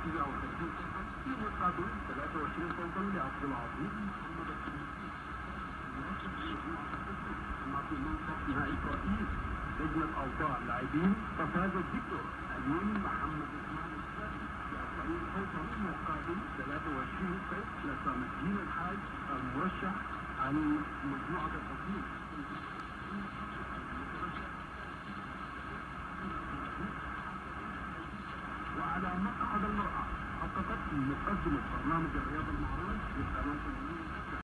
39 صوتا في مقابل 23 صوتا لعبد العظيم محمد الخميسي. يواصل مجموعة التصويت أما في منصف نهائي رئيس لجنة أوضاع اللاعبين ففاز فيكتور أمين محمد إسماعيل الثاني ب 40 صوتا مقابل 23 صوت لسام الدين الحاج المرشح عن مجموعة التصويت. وعلى مقعد المرأة حققت مقدمة برنامج الرياضة المعروف للقناة